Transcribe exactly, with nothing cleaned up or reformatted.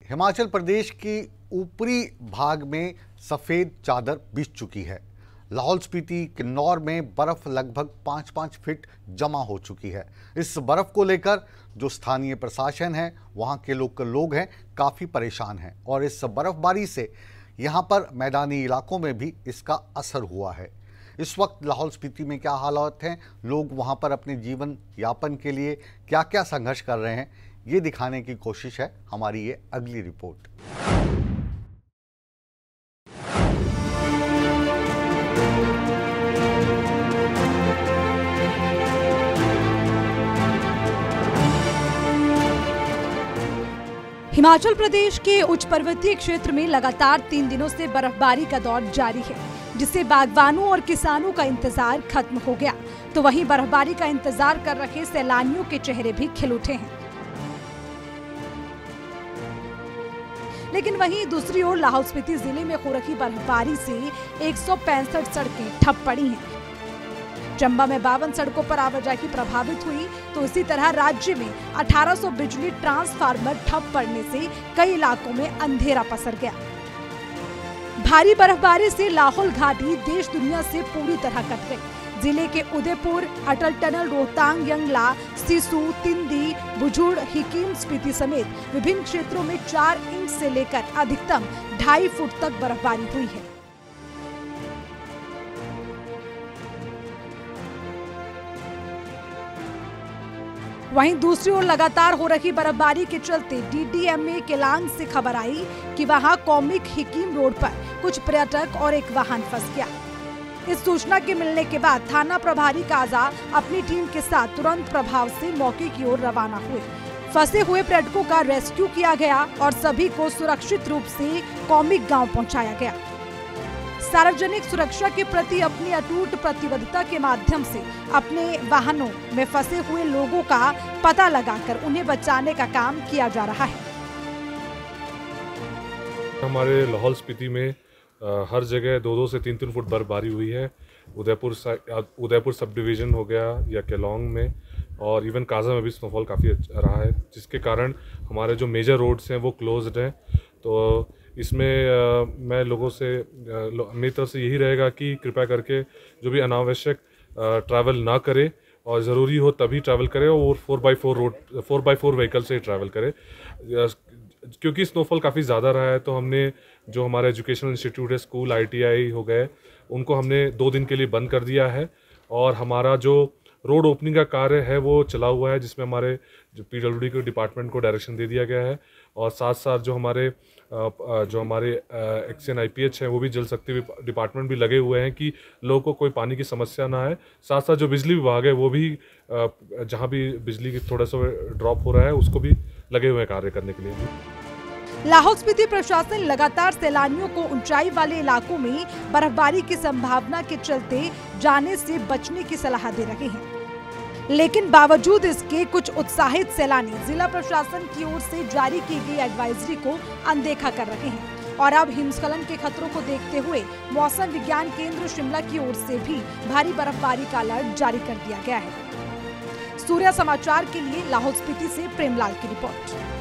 हिमाचल प्रदेश की ऊपरी भाग में सफ़ेद चादर बिछ चुकी है। लाहौल स्पीति, किन्नौर में बर्फ लगभग पाँच पाँच फीट जमा हो चुकी है। इस बर्फ को लेकर जो स्थानीय प्रशासन है, वहाँ के लोकल लोग हैं, काफ़ी परेशान हैं और इस बर्फबारी से यहाँ पर मैदानी इलाकों में भी इसका असर हुआ है। इस वक्त लाहौल स्पीति में क्या हालात हैं, लोग वहाँ पर अपने जीवन यापन के लिए क्या क्या संघर्ष कर रहे हैं, ये दिखाने की कोशिश है हमारी ये अगली रिपोर्ट। हिमाचल प्रदेश के उच्च पर्वतीय क्षेत्र में लगातार तीन दिनों से बर्फबारी का दौर जारी है, जिससे बागवानों और किसानों का इंतजार खत्म हो गया, तो वहीं बर्फबारी का इंतजार कर रहे सैलानियों के चेहरे भी खिल उठे हैं। लेकिन वहीं दूसरी ओर लाहौल स्पीति जिले में हो रही बर्फबारी से एक सौ पैंसठ सड़कें ठप पड़ी हैं। चंबा में बावन सड़कों पर आवाजाही प्रभावित हुई, तो इसी तरह राज्य में अठारह सौ बिजली ट्रांसफार्मर ठप पड़ने से कई इलाकों में अंधेरा पसर गया। भारी बर्फबारी से लाहौल घाटी देश दुनिया से पूरी तरह कट गई। जिले के उदयपुर, अटल टनल, रोहतांग, यंगला, सिसु, तिंदी, बुजुड़, हिकीम स्पीति समेत विभिन्न क्षेत्रों में चार इंच से लेकर अधिकतम ढाई फुट तक बर्फबारी हुई है। वहीं दूसरी ओर लगातार हो रही बर्फबारी के चलते डीडीएमए केलांग से खबर आई कि वहां कॉमिक हिकीम रोड पर कुछ पर्यटक और एक वाहन फंस गया। इस सूचना के मिलने के बाद थाना प्रभारी काजा अपनी टीम के साथ तुरंत प्रभाव से मौके की ओर रवाना हुए। फंसे हुए पर्यटकों का रेस्क्यू किया गया और सभी को सुरक्षित रूप से कॉमिक गांव पहुंचाया गया। सार्वजनिक सुरक्षा के प्रति अपनी अटूट प्रतिबद्धता के माध्यम से अपने वाहनों में फंसे हुए लोगों का पता लगाकर उन्हें बचाने का काम किया जा रहा है। हमारे लाहौल स्पीति में आ, हर जगह दो दो से तीन तीन फुट बर्फबारी हुई है। उदयपुर उदयपुर सब डिवीज़न हो गया या केलोंग में, और इवन काजा में भी स्नोफॉल काफ़ी रहा है, जिसके कारण हमारे जो मेजर रोड्स हैं वो क्लोज्ड हैं। तो इसमें आ, मैं लोगों से लो, मेरी तरफ से यही रहेगा कि कृपया करके जो भी अनावश्यक ट्रैवल ना करे और ज़रूरी हो तभी ट्रैवल करे और four by four road four by four vehicle से ट्रैवल करे, क्योंकि स्नोफॉल काफ़ी ज़्यादा रहा है। तो हमने जो हमारे एजुकेशनल इंस्टीट्यूट है, स्कूल, आईटीआई हो गए, उनको हमने दो दिन के लिए बंद कर दिया है और हमारा जो रोड ओपनिंग का कार्य है वो चला हुआ है, जिसमें हमारे जो पीडब्ल्यूडी के डिपार्टमेंट को डायरेक्शन दे दिया गया है और साथ साथ जो हमारे जो हमारे एक्सएन आईपीएच हैं वो भी जल शक्ति डिपार्टमेंट भी लगे हुए हैं कि लोगों को कोई पानी की समस्या ना है। साथ साथ जो बिजली विभाग है वो भी जहां भी बिजली की थोड़ा सा ड्रॉप हो रहा है उसको भी लगे हुए हैं कार्य करने के लिए। लाहौल स्पीति प्रशासन लगातार सैलानियों को ऊंचाई वाले इलाकों में बर्फबारी की संभावना के चलते जाने से बचने की सलाह दे रहे हैं, लेकिन बावजूद इसके कुछ उत्साहित सैलानी जिला प्रशासन की ओर से जारी की गई एडवाइजरी को अनदेखा कर रहे हैं और अब हिमस्खलन के खतरों को देखते हुए मौसम विज्ञान केंद्र शिमला की ओर से भी भारी बर्फबारी का अलर्ट जारी कर दिया गया है। सूर्या समाचार के लिए लाहौल स्पीति से प्रेमलाल की रिपोर्ट।